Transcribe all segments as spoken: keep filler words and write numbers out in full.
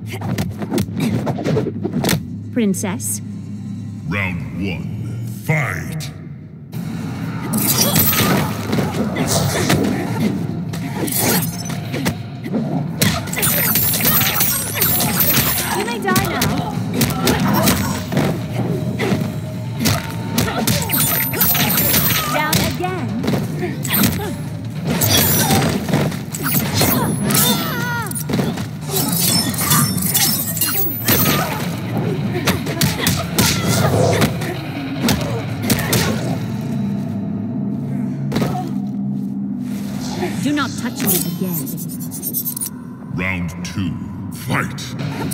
Princess. Round one, fight! You may die now. Down again. Do not touch me again. Round two, fight!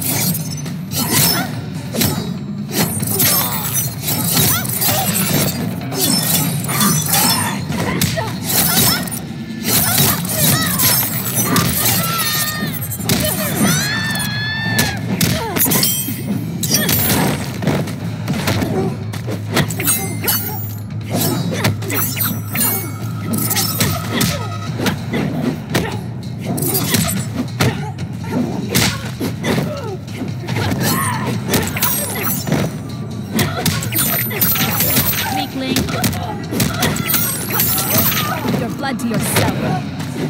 Your blood to yourself.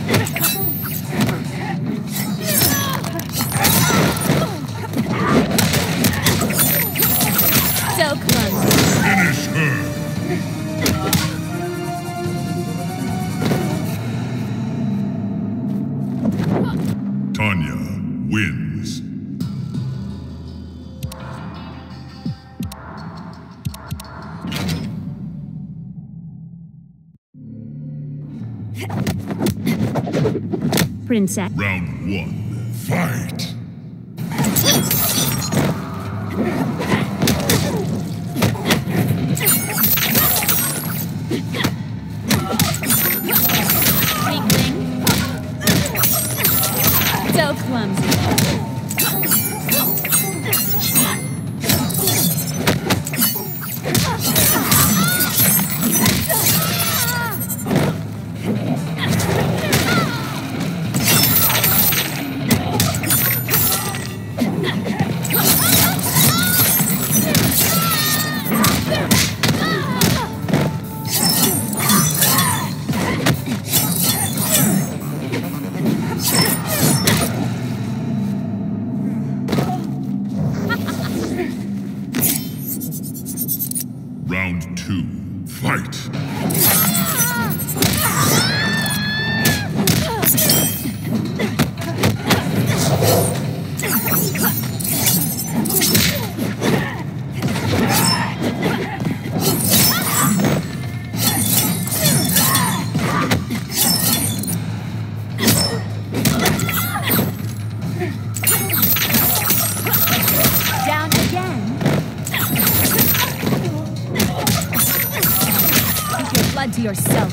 So clumsy. Finish her! Tanya wins. Princess. Round one, fight! Weakling. So clumsy. Round two, fight! Down again. Keep your blood to yourself.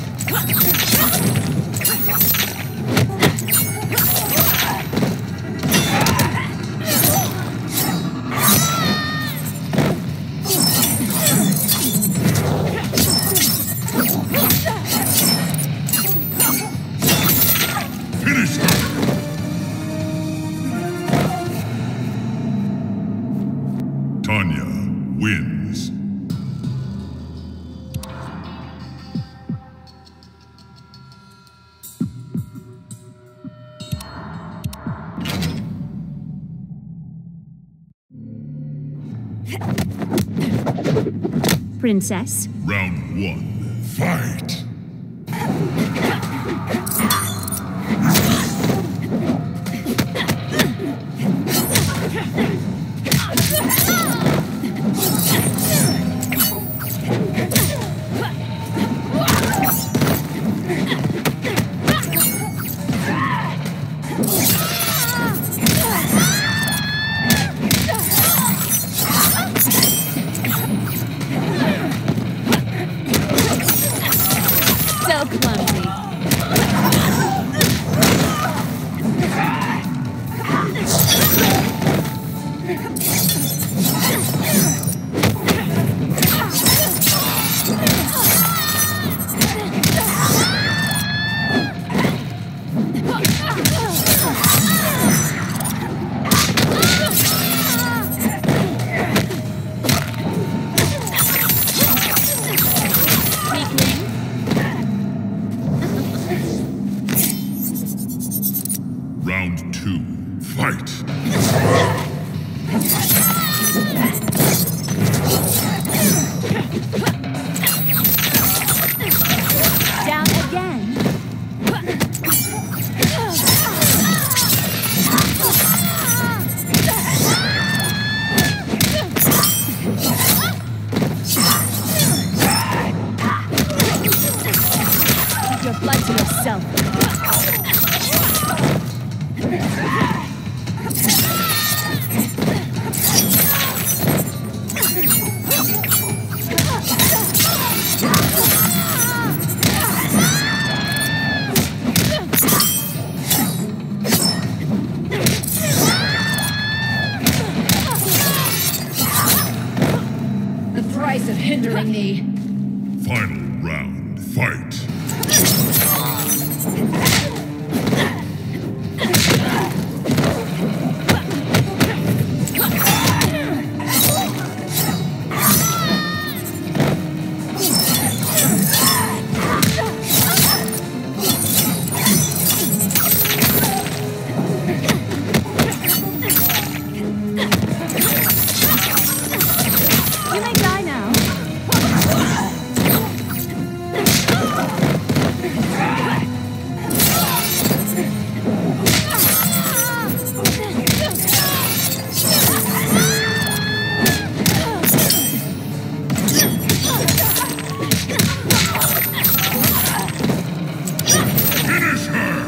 Finish her! Tanya wins. Princess. Round one, fight! fight! Down again. Keep your blood to yourself. The price of hindering me. Final round, fight! You may die now. Finish her!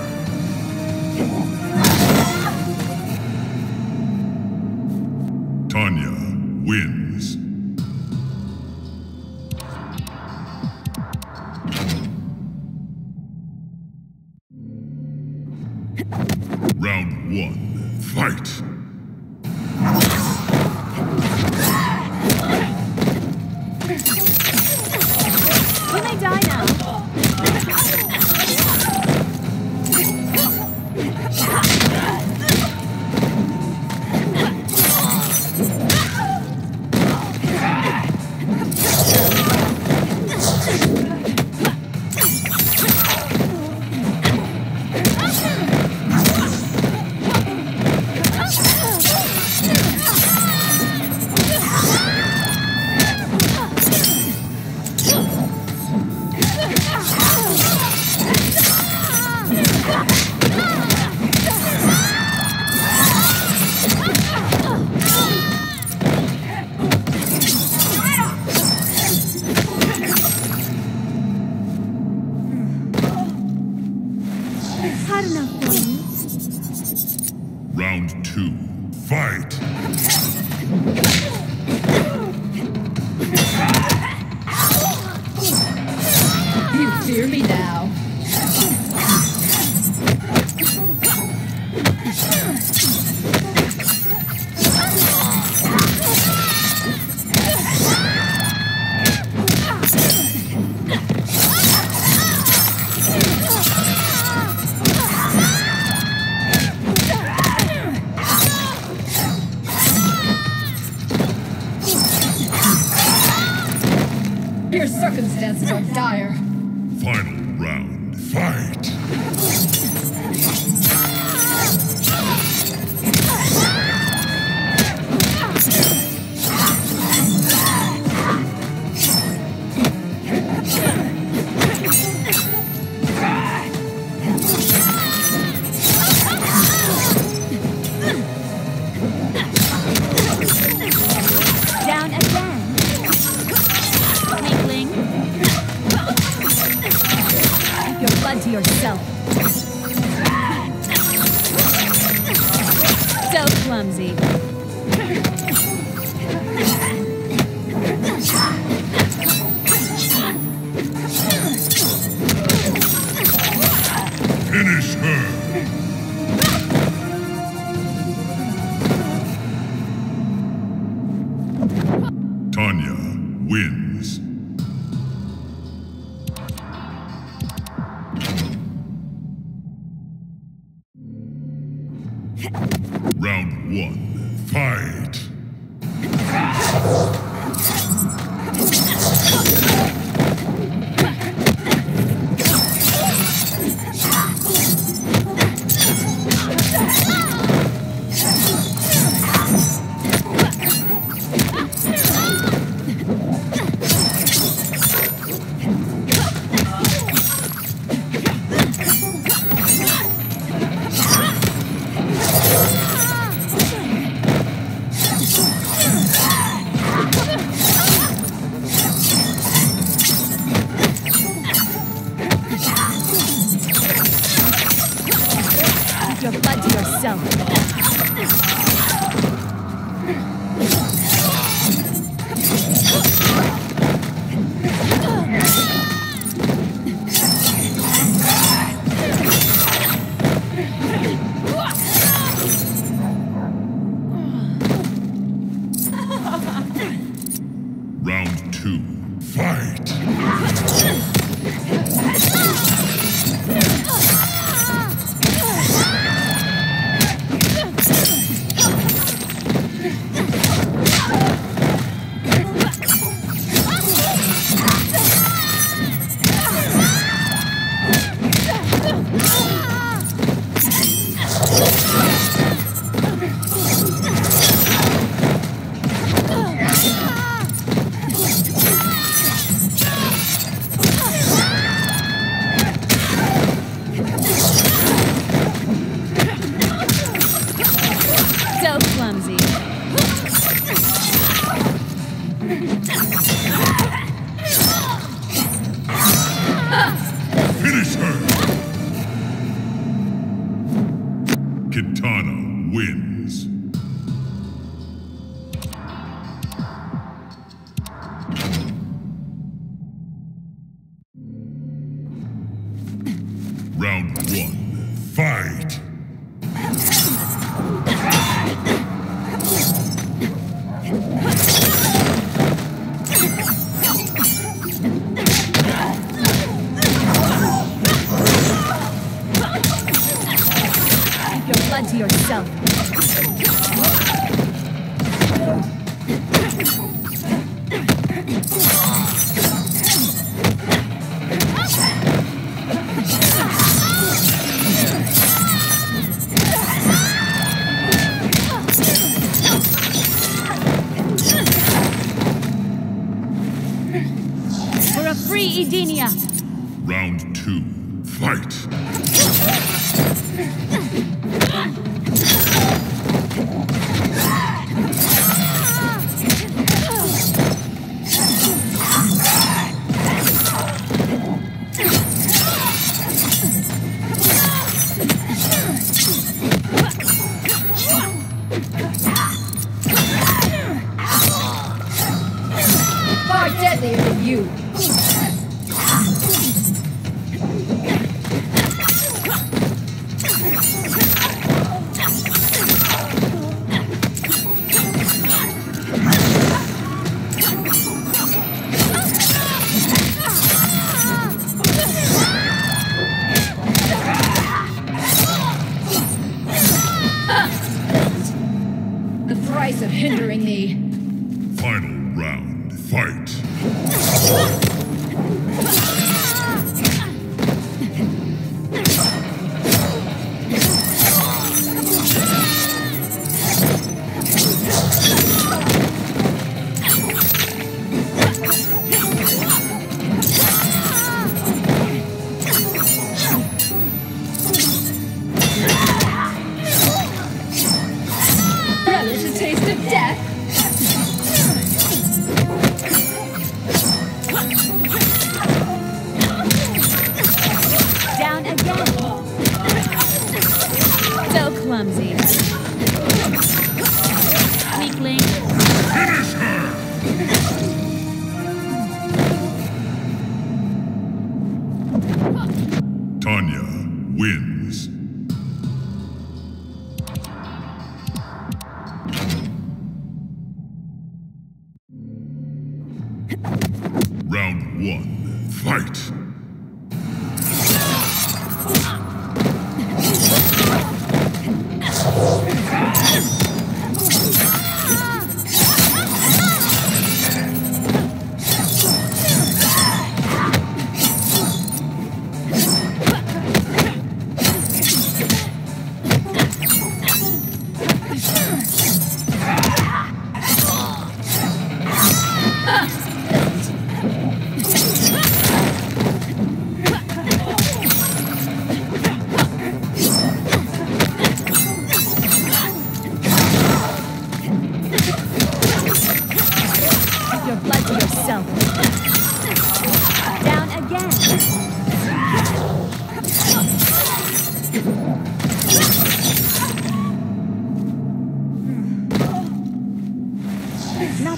Tanya wins. Round one, fight! You may die now. Had enough for you. Round two, fight! You fear me now. Your circumstances are dire. Final round, fight! Down again. Weakling. Keep your blood to yourself. So clumsy. Finish her! Tanya wins. Round one, fight! yourself. Round two, fight! So clumsy. Finish her! Kitana wins. Round one, fight! Keep your blood to yourself. For a free Edenia. Round two, fight! Far deadlier than you. The price of hindering me. Final round, fight! Relish a taste of death. Down again. So clumsy. Weakling. Finish her! Tanya wins. Round one, fight!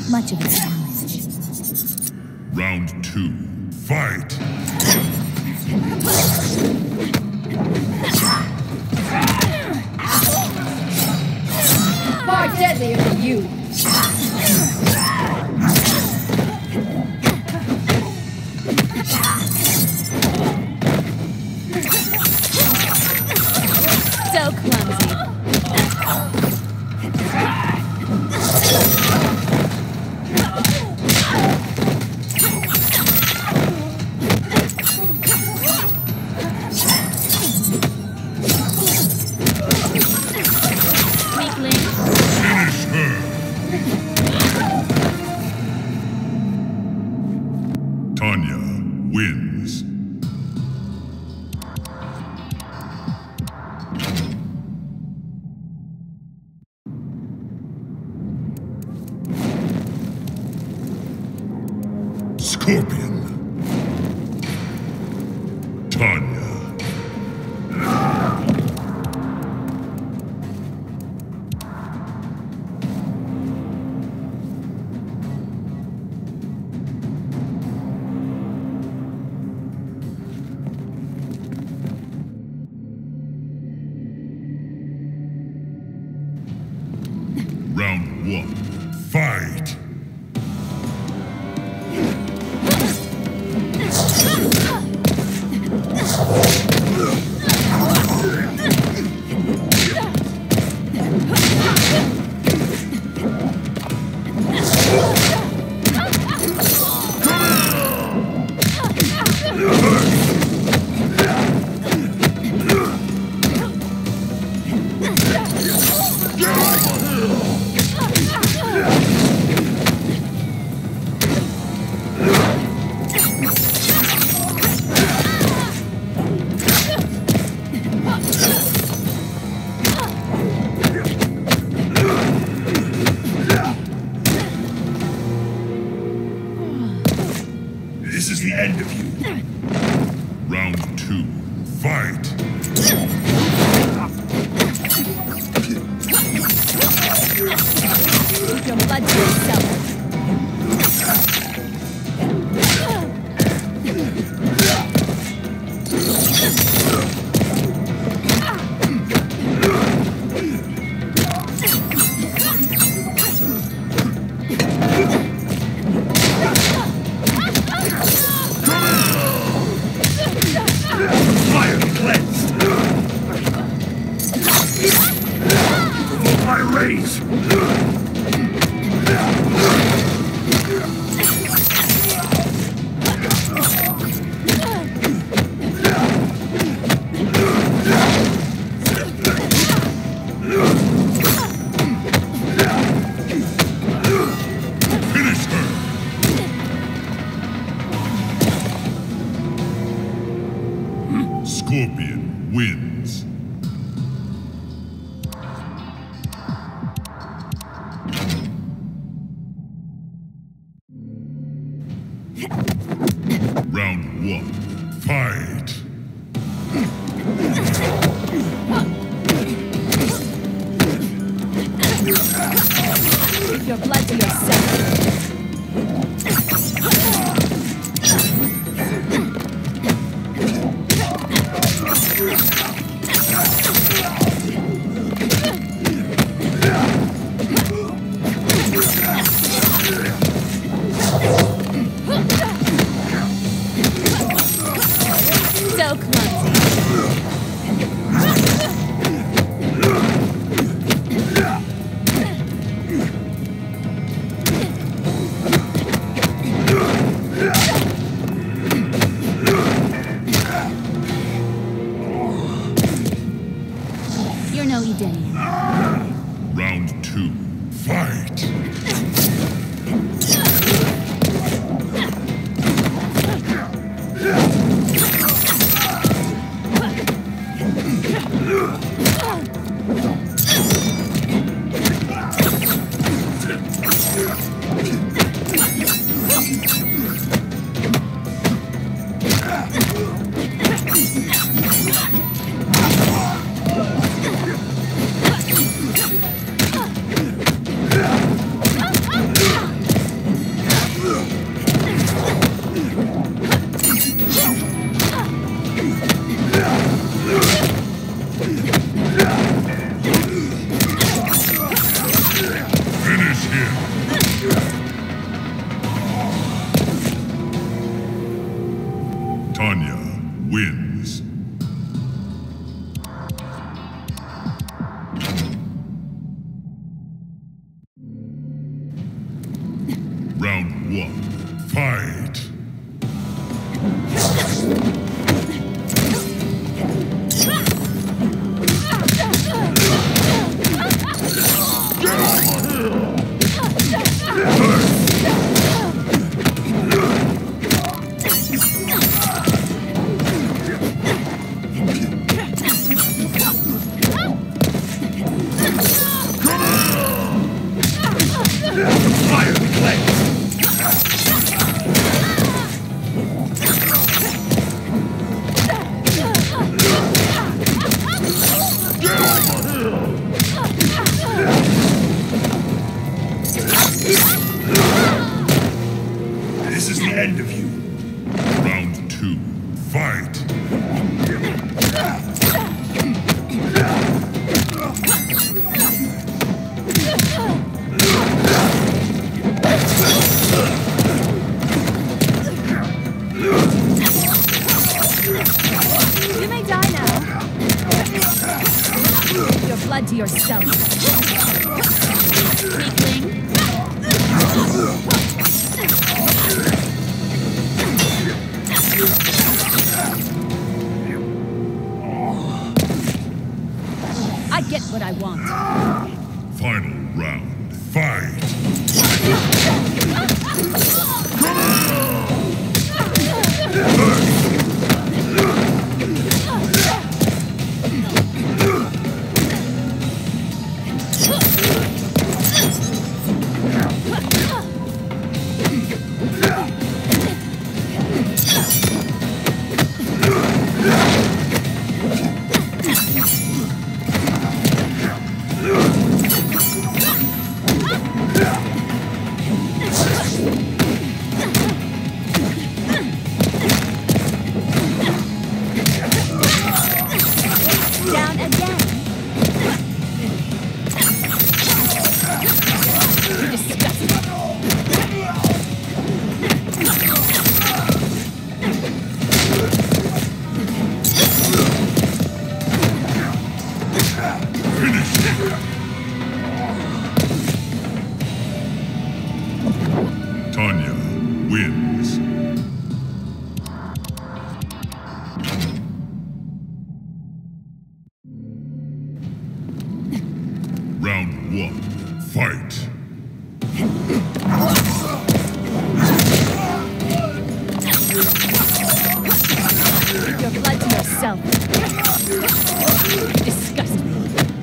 much of a challenge. Round two, fight! Far deadlier than you. So clumsy. Weakling. Finish her! Tanya wins. Scorpion. Tanya. Round one, fight! This is the end of you. Round two, fight! Keep your blood to yourself. Fire cleansed! My rays! Finish her! Scorpion wins. Round one, fight! Keep your blood to yourself. So clumsy. You're no Edenian. Round two, fight! blood to yourself. Weakling. I get what I want. Final round. Fight! Down again. You're disgusting. Tanya wins. Round one. Fight! Keep your blood to yourself. You disgust me.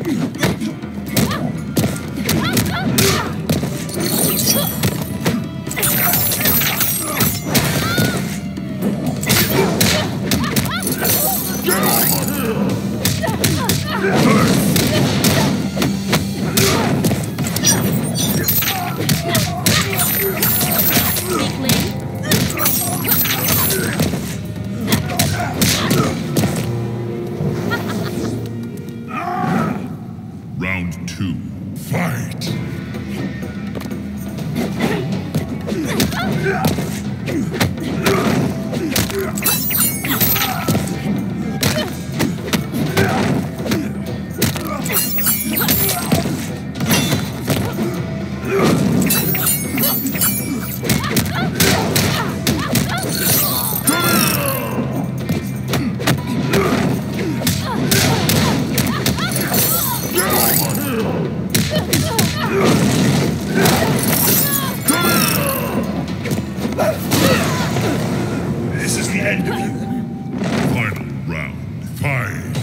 Round two. Fight! This is the end of you. Final round. Fight!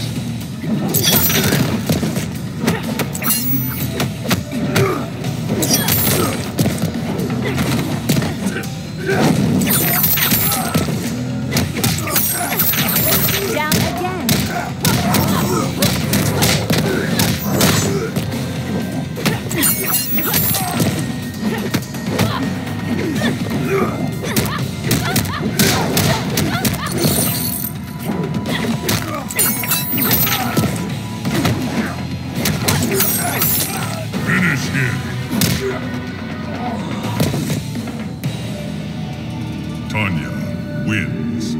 Down again. Finish him! Tanya wins.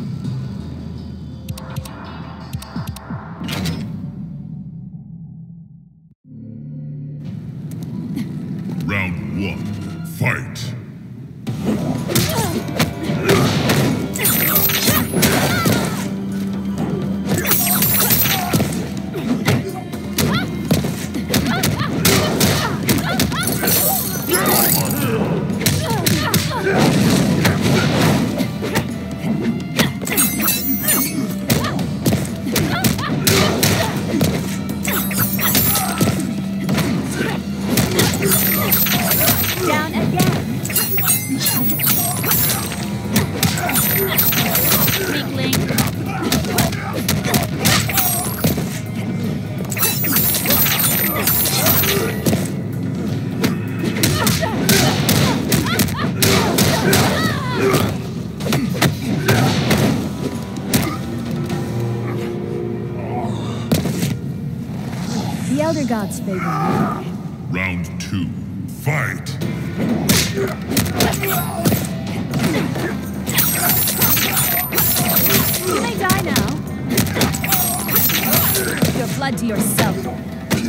Round one. Fight! Down again. Weakling. The Elder Gods favor me. Round two. Fight! You may die now. Keep your blood to yourself.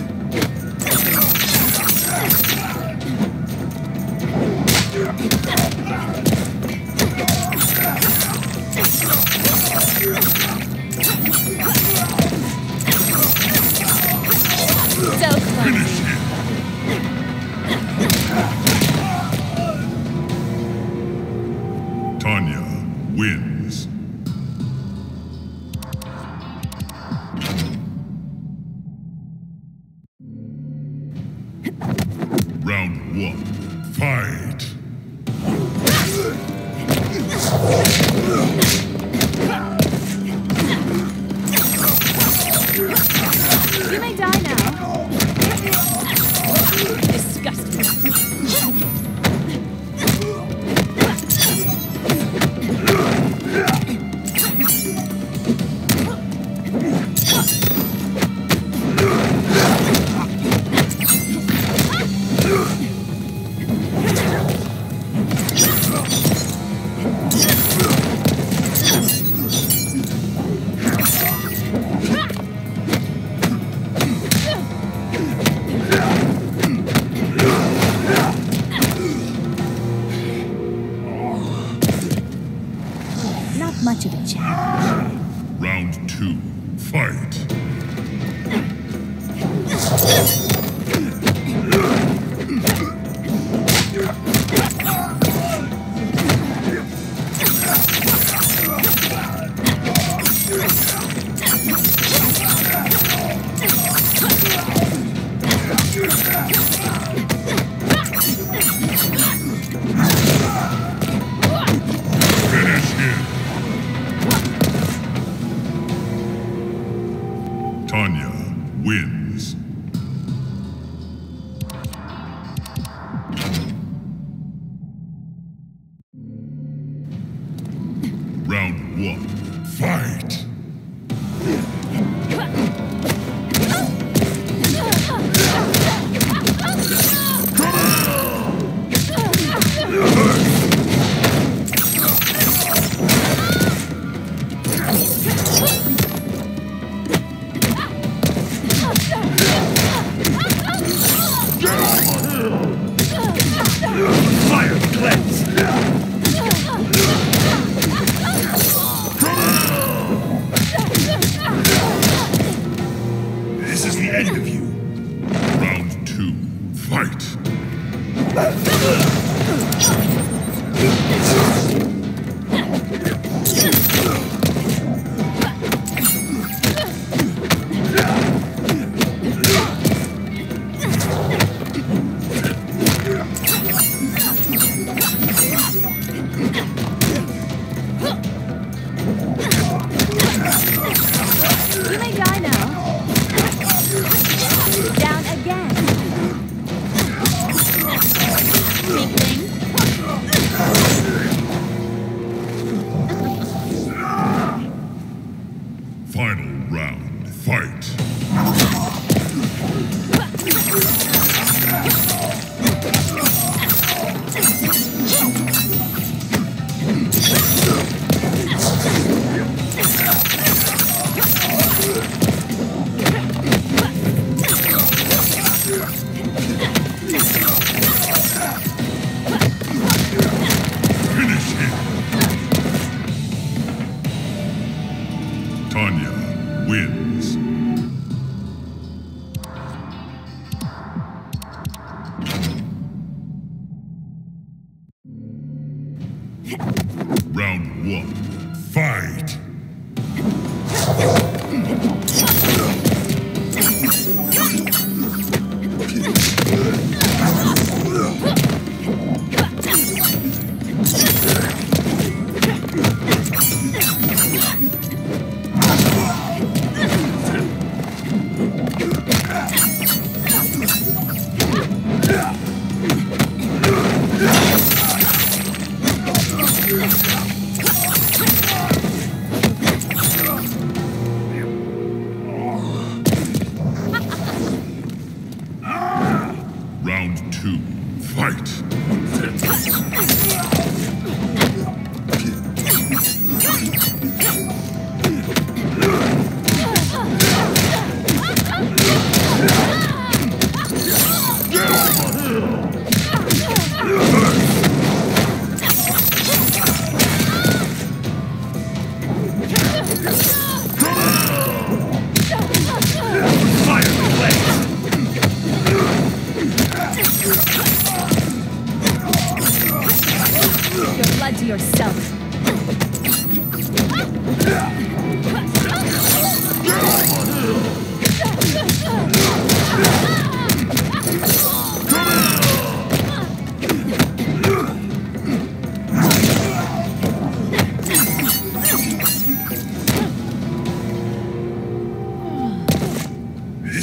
Round one. Fight! You may die now. Disgusting. Not much of a chap. Round two. Fight! Finish him! Tanya wins. Round one. Fight! Fire cleanse! This is the end of you. Round two. Fight! You may die now.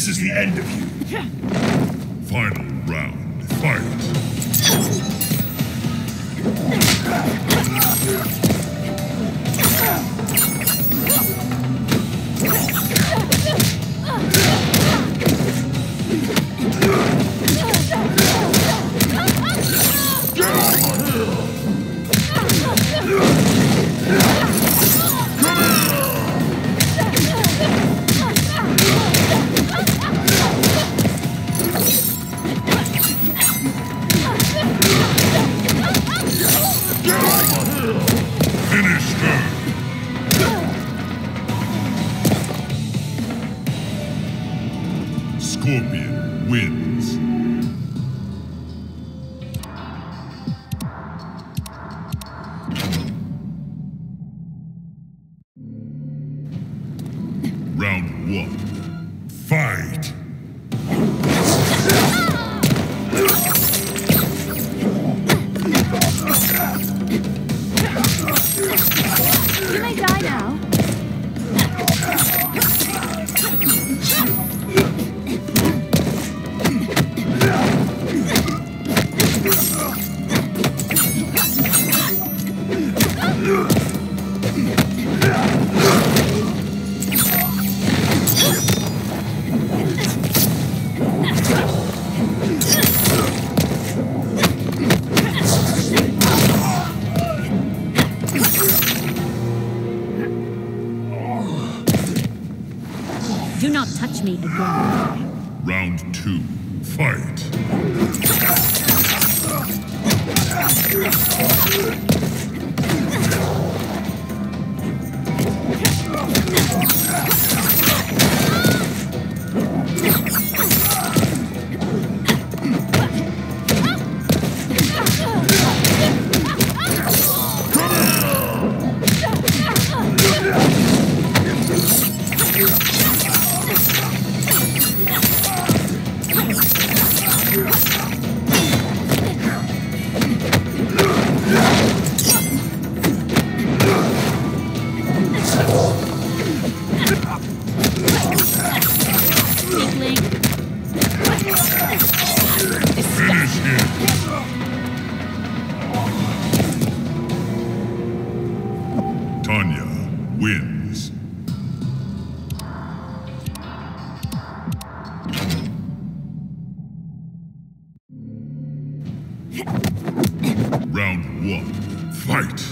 This is the end of you. Final round. Fight. Finish her! Scorpion wins. Round one. Fight! You may die now. Do not touch me again. Round two. Fight! Finish him! Tanya wins. Round one. Fight!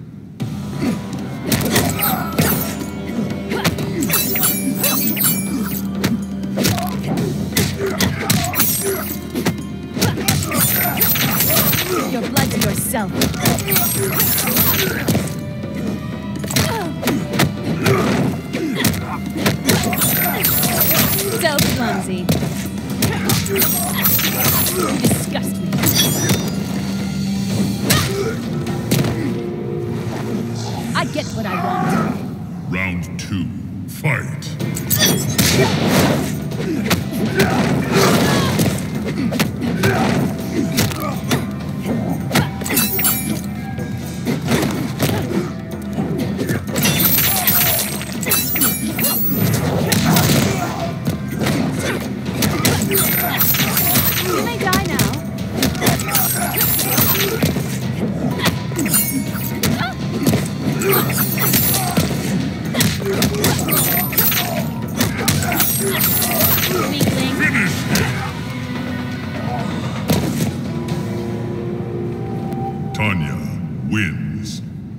Your blood to yourself. So clumsy. You disgust me. I get what I want. Round two. Fight! You may die now. Weakling. Finish him! Tanya wins.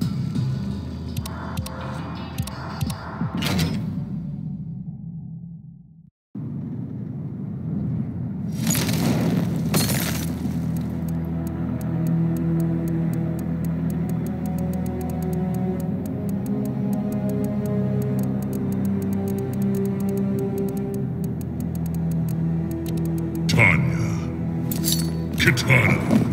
Tanya. Kitana.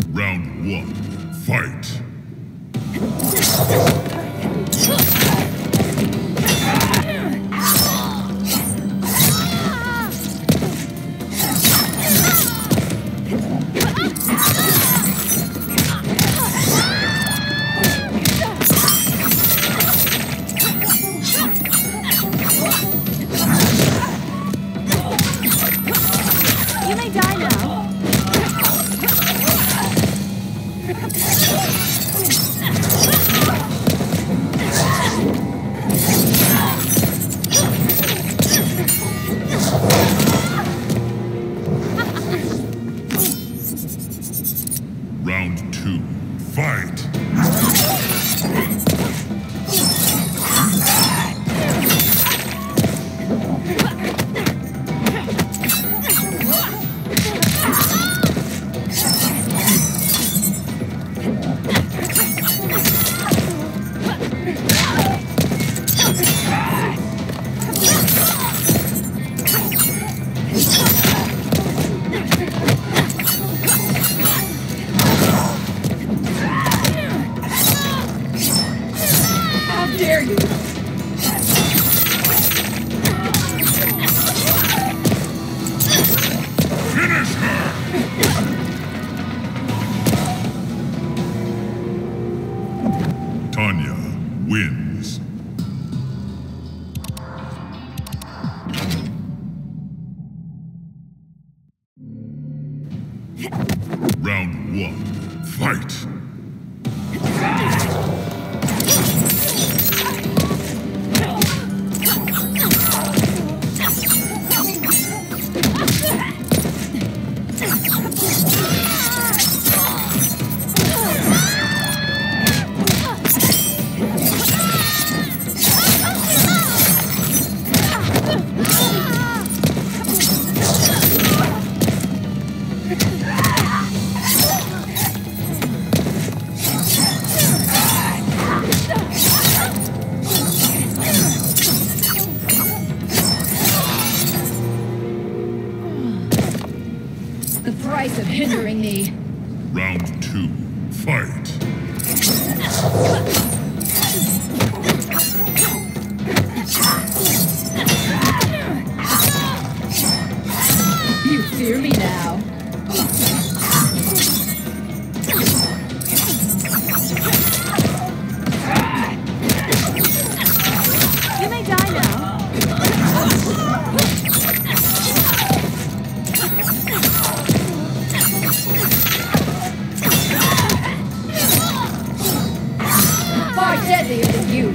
Round one. Fight! dare you? Finish her! Tanya wins. Round one, fight! The price of hindering me. Round two, fight! You fear me now. You may die now. Far deadlier than you.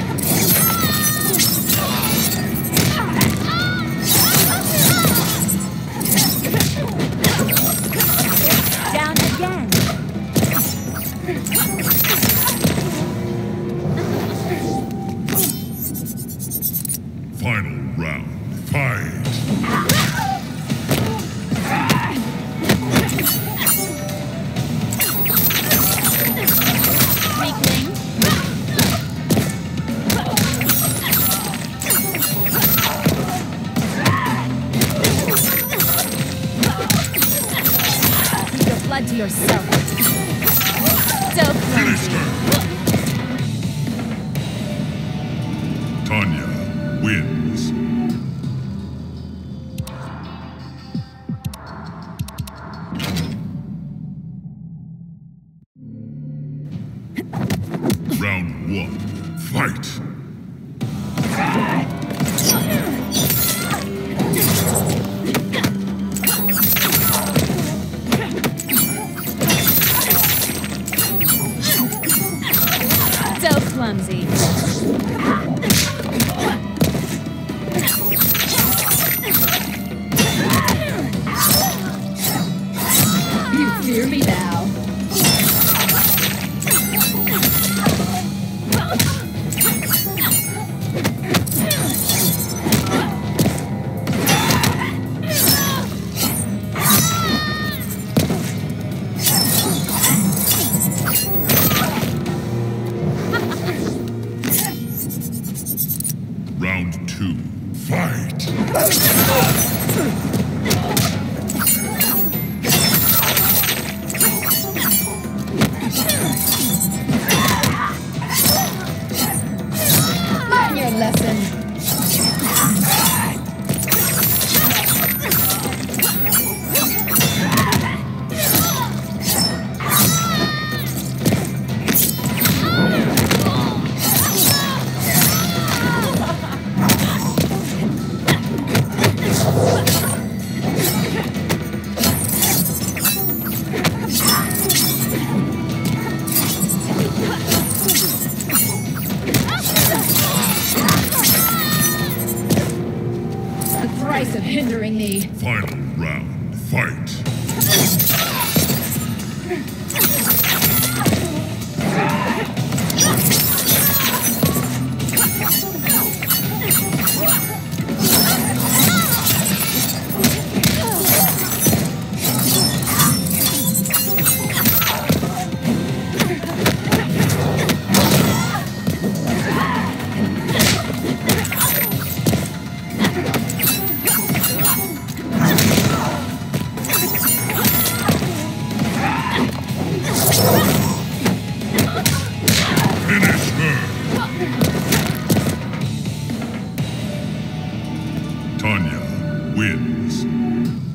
Down again. Final round, fight! Weakling. Keep your blood to yourself. So Finish clumsy. her! Tanya wins. Round one, fight! So clumsy. You fear me now. Round two, fight! Learn your lesson. The price of hindering me. Final round, fight! Tanya wins.